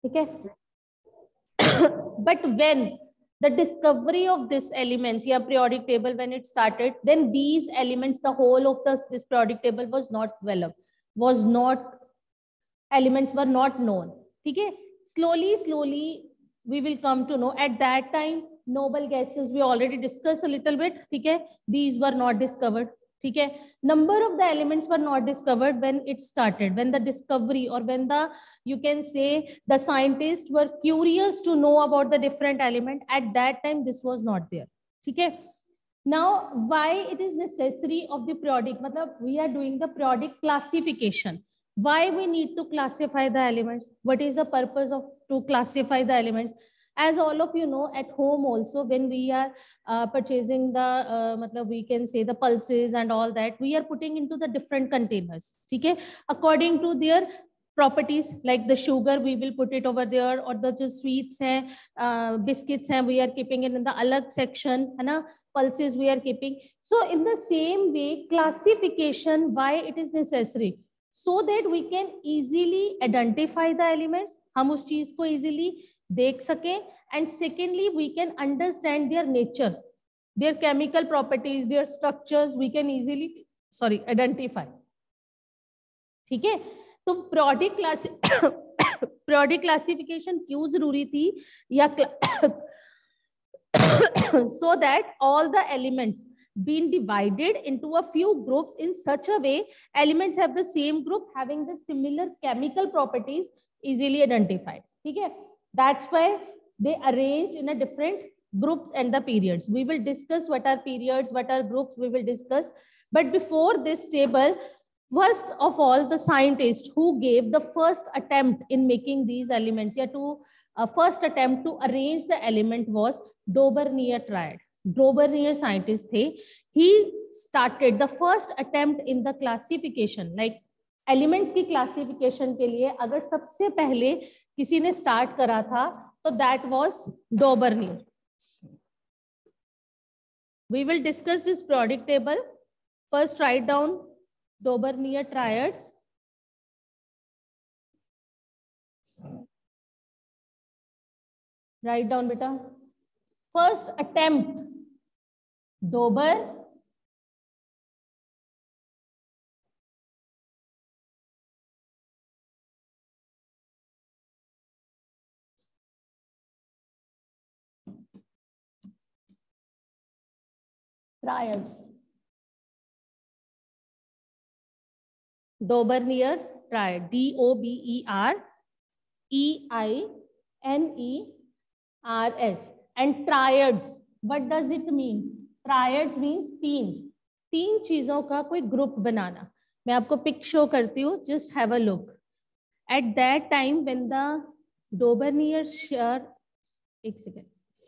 ठीक है. But when the discovery of this elements, yeah, periodic table, when it started, then these elements, the whole of this periodic table was not developed, was not, elements were not known. ठीक है. Slowly we will come to know. At that time noble gases we already discussed a little bit. ठीक है. These were not discovered. ठीक है. Number of the elements were not discovered when it started, when the discovery, or when the, you can say, the scientists were curious to know about the different element. At that time this was not there. ठीक है. Now why it is necessary of the periodic, मतलब we are doing the periodic classification. Why we need to classify the elements? What is the purpose of to classify the elements? As all of you know, at home also, when we are purchasing the matlab we can say the pulses and all that, we are putting into the different containers. ठीक है. According to their properties, like the sugar we will put it over there, or the जो sweets हैं, biscuits हैं, we are keeping it in the अलग section, है ना. Pulses we are keeping. So in the same way, classification, why it is necessary? So that we can easily identify the elements, हम उस चीज को easily देख सकें. And secondly, we can understand their nature, their chemical properties, their structures, we can easily identify. ठीक है. तो periodic classification क्यों जरूरी थी, या so that all the elements been divided into a few groups in such a way elements have the same group having the similar chemical properties easily identified. ठीक है. That's why they arranged in a different groups and the periods. We will discuss what are periods, what are groups, we will discuss. But before this table, first of all, the scientist who gave the first attempt in making these elements, yeah, to first attempt to arrange the element was Daubernier triad. Daubernier scientist थे. He started the first attempt in the classification, like elements की classification के लिए अगर सबसे पहले किसी ने start करा था, तो that was Daubernier. We will discuss this periodic table. First, write down Daubernier triads. Write down, beta. First attempt, Dauber. Triads. Daubernier triad. D-O-B-E-R-E-I-N-E-R-S. And triads, what does it mean? Triads means तीन चीजों का कोई group बनाना. मैं आपको pick show करती हूँ, just have a look. At that time when the Daubernier shear, एक second,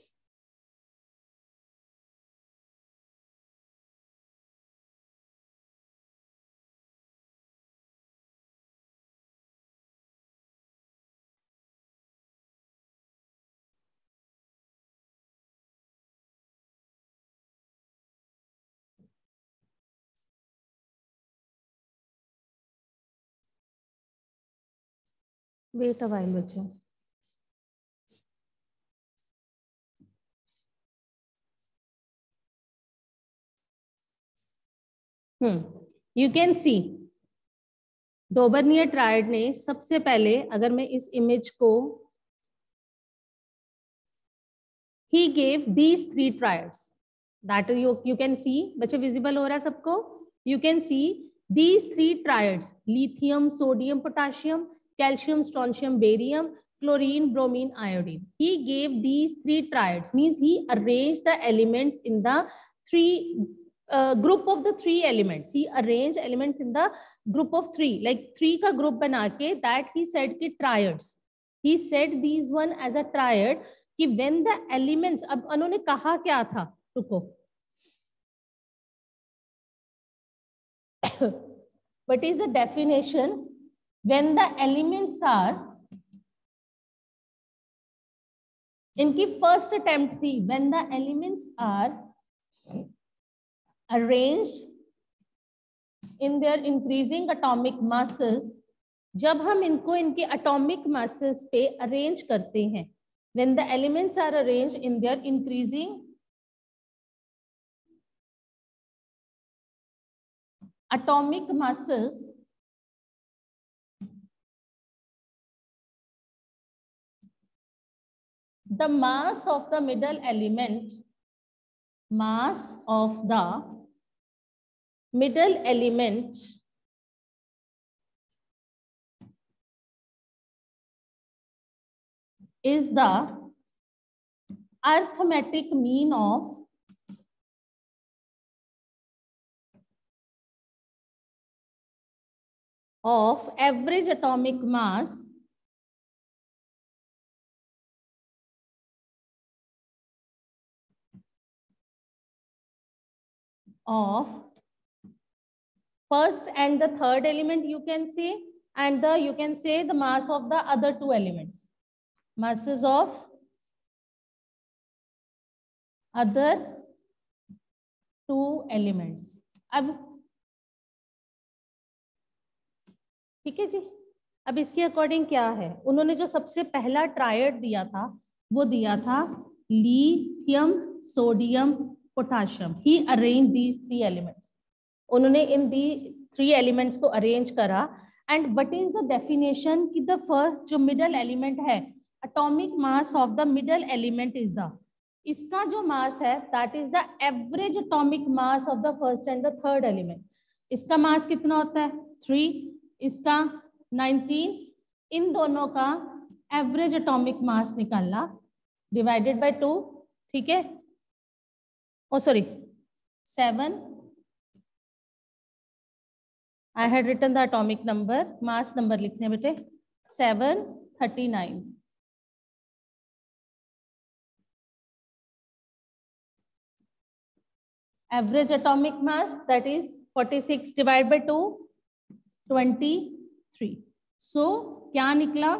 wait a while बच्चों. You can see Daubernier triad ने सबसे पहले, अगर मैं इस इमेज को, he gave these three triads. That you can see, बच्चे visible हो रहा है सबको? You can see these three triads: lithium, sodium, potassium, calcium, strontium, barium, chlorine, bromine, iodine. He gave these three triads, means he arranged the elements in the three group of the three elements. He arranged elements in the group of three, like three का group बना के, that he said कि triads. He said these one as a triad कि when the elements, अब उन्होंने कहा क्या था, रुको, what is the definition? When the elements are, इनकी first attempt थी, when the elements are arranged in their increasing atomic masses, जब हम इनको इनके एटॉमिक मासेस पे अरेंज करते हैं, when the elements are arranged in their increasing atomic masses, the mass of the middle element, mass of the middle element is the arithmetic mean of average atomic mass of first and the third element, you can say, and you can say the mass of the other two elements, masses of other two elements. अब ठीक है जी, अब इसके according क्या है, उन्होंने जो सबसे पहला ट्रायड दिया था वो दिया था lithium, sodium, potassium. He arrange these three elements. उन्होंने इन दी थ्री एलिमेंट्स को अरेंज करा. And what is the definition कि द फर्स्ट जो मिडल एलिमेंट है, atomic mass of the middle element is the, इसका जो मास है that is the average atomic mass of the first and the third element. इसका mass कितना होता है 3, इसका 19. इन दोनों का एवरेज एटॉमिक मास निकालना डिवाइडेड बाय 2. ठीक है, oh sorry 7. I had written the atomic number, mass number लिखने बेटे 739. Average atomic mass that is 46 divide by 2, 23. So क्या निकला,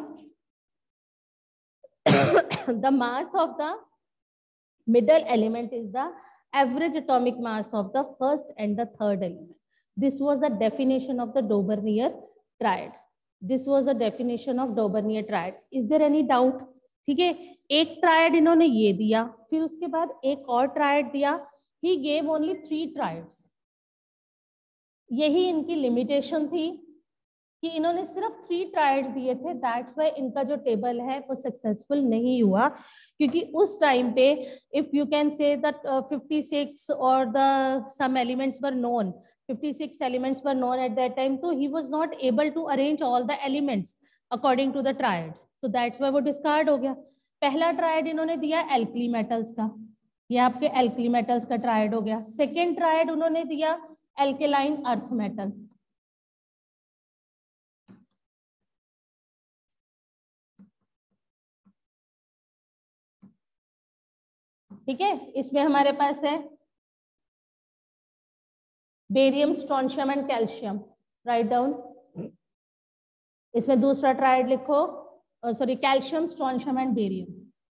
the mass of the middle element is the average atomic mass of the first and the third element. This was the definition of the Daubernier triad. This was the definition of Daubernier triad. Is there any doubt? ठीक है, एक triad इन्होंने ये दिया, फिर उसके बाद एक और ट्रायड दिया. He gave only 3 triads. यही इनकी लिमिटेशन थी कि इन्होंने सिर्फ 3 ट्रायड्स दिए थे. दैट्स वाई इनका जो टेबल है वो सक्सेसफुल नहीं हुआ, क्योंकि उस टाइम पे if you can say that 56 और the some elements were known, 56 elements were known at that time, तो he was not able to arrange all the elements according to the triads. तो that's why वो discard हो गया. पहला triad इन्होंने दिया alkali metals का, ये आपके एल्कली मेटल्स का ट्रायड हो गया. सेकेंड ट्रायड उन्होंने दिया एल्केलाइन अर्थ मेटल. ठीक है, इसमें हमारे पास है barium, strontium and calcium. Write down. इसमें दूसरा ट्रायड लिखो, sorry calcium, strontium and barium.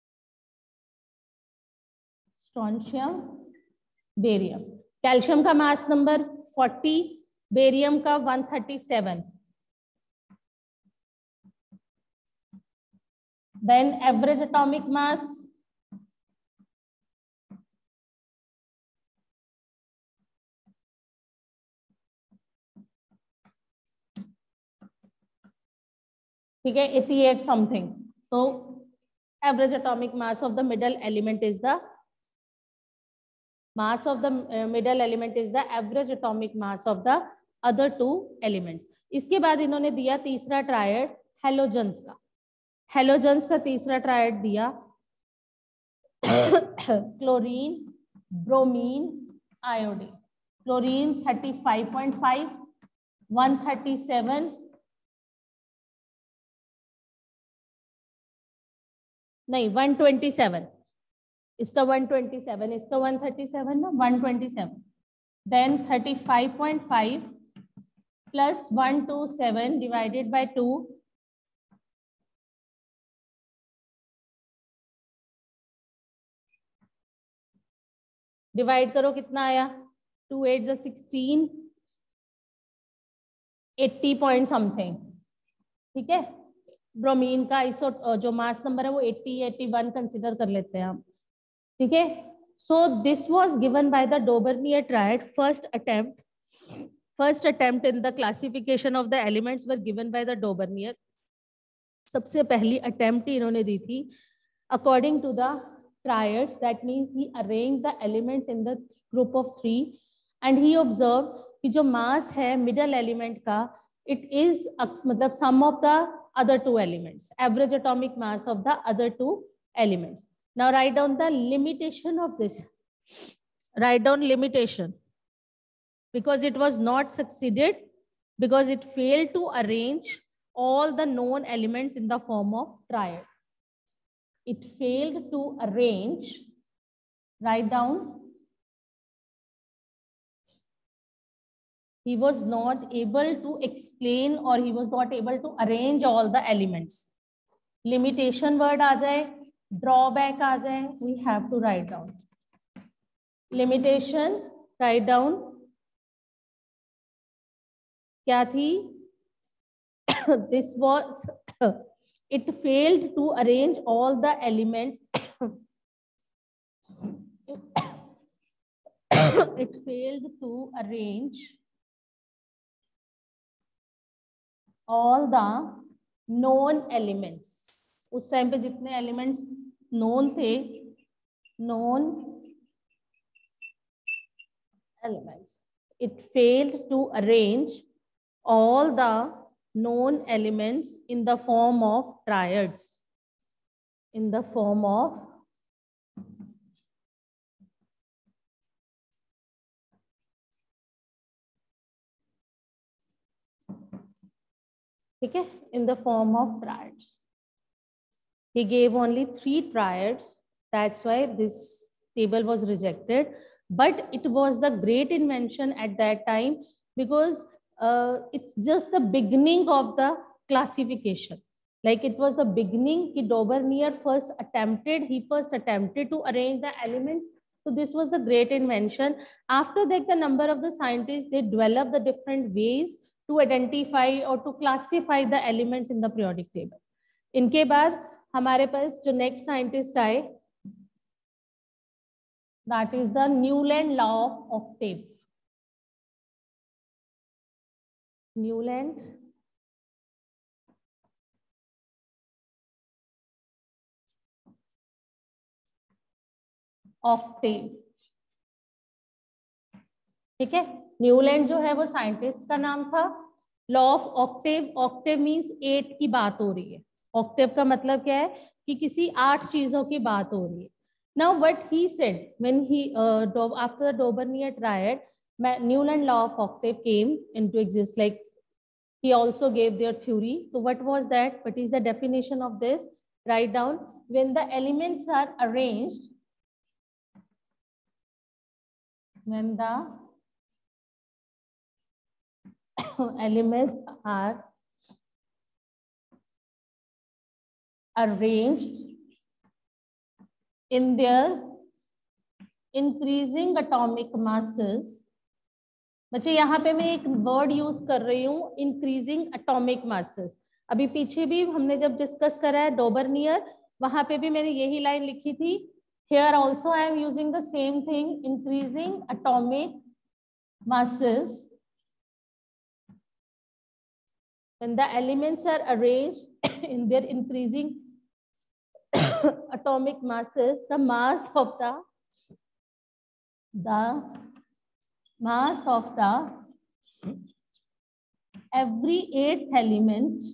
Strontium, barium. Calcium का मास नंबर 40, बेरियम का 137. देन एवरेज एटॉमिक मास ठीक है 88 समथिंग. तो average atomic mass of the middle element is the mass of the middle element is the average atomic mass of the other two elements. इसके बाद इन्होंने दिया तीसरा triad halogens का. हेलोजन्स का तीसरा ट्रायड दिया क्लोरीन, ब्रोमीन, आयोडीन. क्लोरीन 35.5, 137, नहीं 127, इसका 127, इसका 137 ना, 127. Then 35.5 plus 127 divided by 2, divide करो कितना आया, 2 8 16, 80 पॉइंट समथिंग. ठीक है, ब्रोमीन का आइसो जो मास नंबर है वो 80 81 कंसिडर कर लेते हैं हम, ठीक है। So this was given by the Dobereiner triad, first attempt in the classification of the elements were given by the Dobereiner. सबसे पहली अटेम्प्ट इन्होंने दी थी according to the triads, that means he arrange the elements in the group of 3 and he observe कि जो mass है middle element का, it is मतलब sum of the other two elements, average atomic mass of the other two elements. Now write down the limitation of this. Write down limitation, because it was not succeeded, because it failed to arrange all the known elements in the form of triad. It failed to arrange, write down, he was not able to explain or he was not able to arrange all the elements. Limitation word आ जाए, drawback आ जाए, we have to write down. Limitation, write down. क्या थी? This was, it failed to arrange all the elements. It failed to arrange all the known elements. उस time पे जितने elements known थे, known elements, it failed to arrange all the known elements in the form of triads, in the form of ठीक है, in the form of triads. He gave only 3 triads, that's why this table was rejected. But it was the great invention at that time, because it's just the beginning of the classification. Like it was the beginning. Daubernier first attempted to arrange the elements. So this was the great invention. After that, the number of the scientists, they developed the different ways to identify or to classify the elements in the periodic table. इनके बाद हमारे पास जो next scientist आए, that is the Newland law of octave. Newland octave, ठीक है। Newland जो है वो साइंटिस्ट का नाम था। Law of octave, octave means 8 की बात हो रही है। ऑक्टेव का मतलब क्या है कि किसी 8 चीजों की बात हो रही है। Now what he said when he after the Daubernier triad, Newland law of octave came into existence. Like he also gave their theory. So what was that? What is the definition of this? Write down, when the elements are arranged, when the elements are arranged in their increasing atomic masses. बच्चे यहाँ पे मैं एक word use कर रही हूँ, increasing atomic masses. अभी पीछे भी हमने जब डिस्कस करा है डोबर्नियर, वहां पे भी मैंने यही लाइन लिखी थी। Here also I am using the same thing, increasing atomic masses when the elements are arranged in their increasing atomic masses, the mass of every 8th element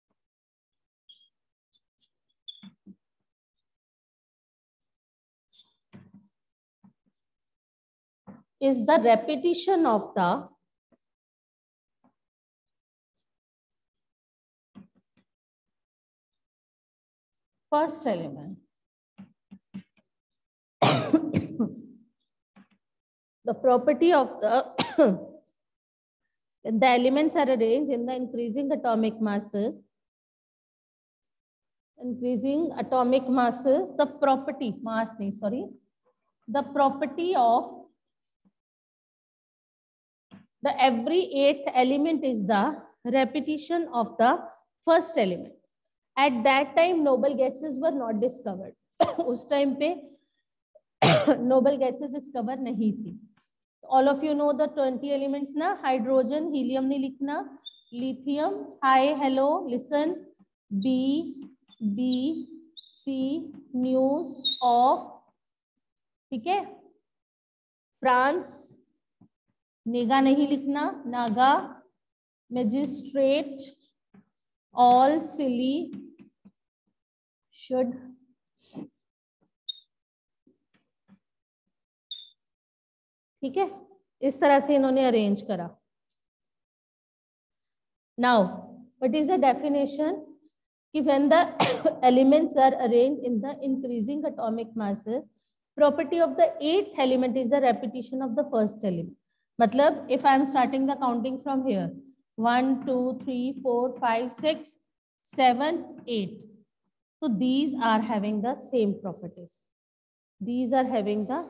is the repetition of the first element. The property of the when the elements are arranged in the increasing atomic masses, the property, the property of the every 8th element is the repetition of the first element. At that time noble gases were not discovered. उस time पे noble gases discover नहीं थी. All of you know the 20 elements ना. Hydrogen, helium नहीं लिखना, lithium, hi, hello, listen, B C, news, off, ठीक है. France, नेगा नहीं लिखना, Naga, magistrate, all, silly, should. ठीक है, इस तरह से इन्होंने अरेंज करा. Now what is the definition कि when the elements are arranged in the increasing atomic masses, property of the eighth element is a repetition of the first element. मतलब if I am starting the counting from here, 1 2 3 4 5 6 7 8, so these are having the same properties. These are having the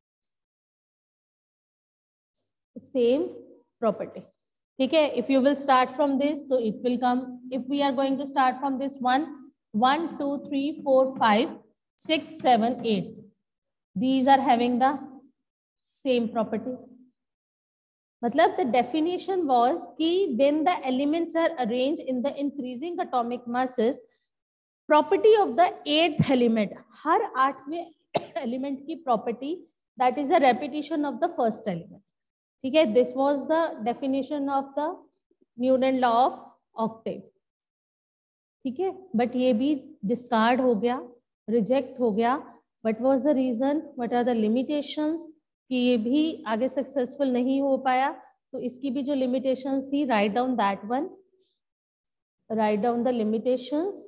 same property. ठीक है. If you will start from this, so it will come. If we are going to start from this 1 2 3 4 5 6 7 8, these are having the same properties. मतलब the definition was कि when the elements are arranged in the increasing atomic masses, property of the eighth element, हर आठवें element की property, that is a repetition of the first element. ठीक है. This was the definition of the Newton law of octave. ठीक है. But ये भी discard हो गया, reject हो गया. What was the reason? What are the limitations? कि ये भी आगे सक्सेसफुल नहीं हो पाया. तो इसकी भी जो limitations थी, write down that one. Write down the limitations.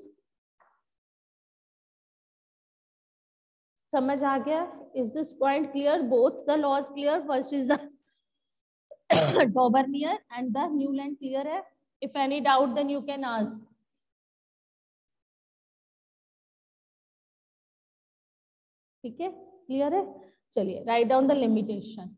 समझ आ गया? Is this point clear? Both the laws clear? First is the Daubernier and the Newland clear है? If any doubt, then you can ask. ठीक है, clear है? चलिए, write down the limitation.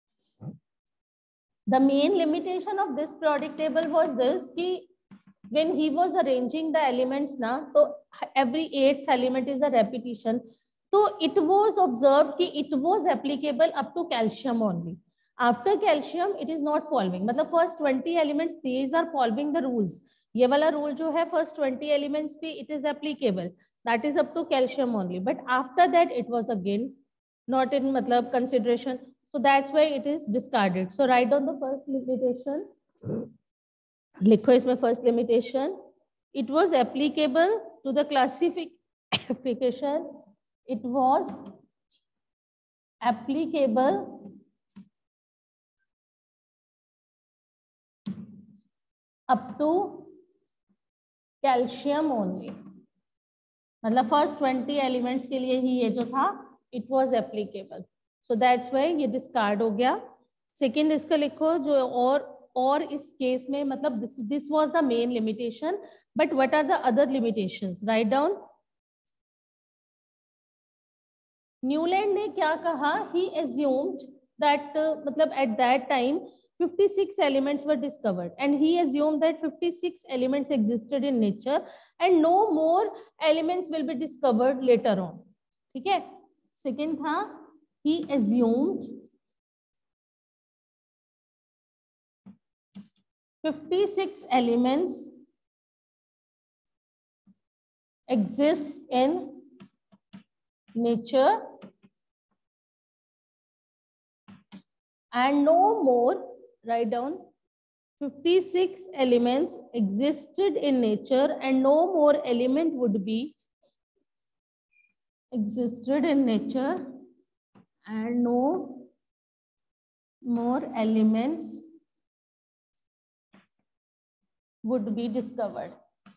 The main limitation of this periodic table was this कि when he was arranging the elements ना, तो every eighth element is a repetition. तो it was observed कि it was applicable up to calcium only. After calcium it is not following. मतलब first 20 elements these are following the rules. ये वाला rule जो है first 20 elements पे it is applicable. That is up to calcium only. But after that it was again not in मतलब consideration. So that's why it is discarded. So write down the first limitation. लिखो इसमें first limitation. It was applicable to the classification. It was applicable up to calcium only. मतलब first 20 elements के लिए ही ये जो था it was applicable. So that's why ये डिस्कार्ड हो गया. सेकंड इसका लिखो जो और इस केस में मतलब this was the main limitation. But what are the other limitations? Write down. Newland ने क्या कहा? ही एज्यूम्ड दैट मतलब at that time 56 elements were discovered and he assumed that 56 elements existed in nature and no more elements will be discovered later on. ठीक है. Second था he assumed 56 elements exist in nature and no more. Write down 56 elements existed in nature and no more element would be existed in nature and no more elements would be discovered.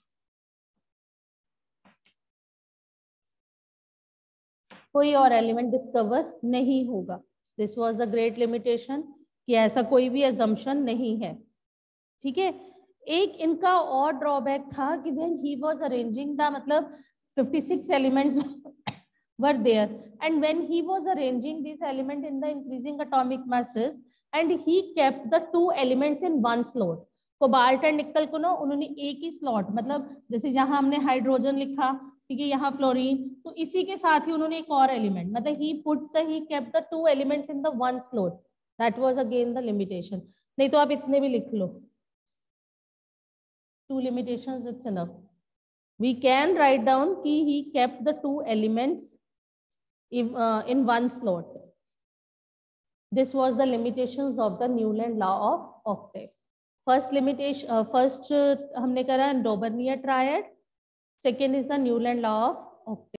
कोई और element discover नहीं होगा. This was the great limitation कि ऐसा कोई भी assumption नहीं है. ठीक है. एक इनका और ड्रॉबैक था कि when he was arranging the मतलब 56 elements were there and when he was arranging these elements in the increasing atomic masses and he kept the two elements in one slot. Cobalt and nickel को ना उन्होंने एक ही slot, मतलब जैसे जहां हमने hydrogen लिखा, ठीक है, यहाँ फ्लोरीन, तो इसी के साथ ही उन्होंने एक और एलिमेंट, मतलब he kept the 2 elements in the 1 slot, that was again the limitation. नहीं तो आप इतने भी लिख लो, 2 limitations it's enough. We can write down कि he kept the 2 elements in 1 slot. This was the limitations of the Newland law of octave. First limitation, first हमने करा Daubernier triad. Second is the Newland law of octave.